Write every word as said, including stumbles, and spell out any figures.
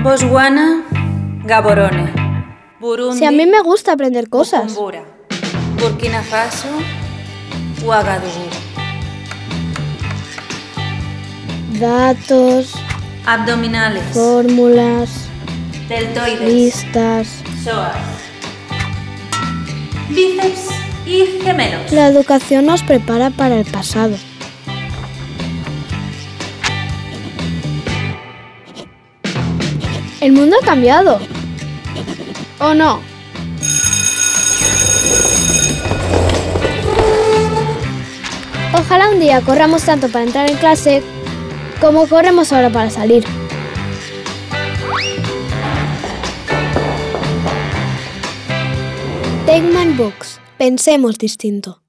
Botswana, Gaborone, Burundi, Si a mí me gusta aprender cosas. Bujumbura, Burkina Faso, Ouagadougou. Datos, Abdominales, fórmulas, deltoides, listas. psoas, bíceps y gemelos. La educación nos prepara para el pasado. El mundo ha cambiado. ¿O no? Ojalá un día corramos tanto para entrar en clase como corremos ahora para salir. Take My Books. Pensemos distinto.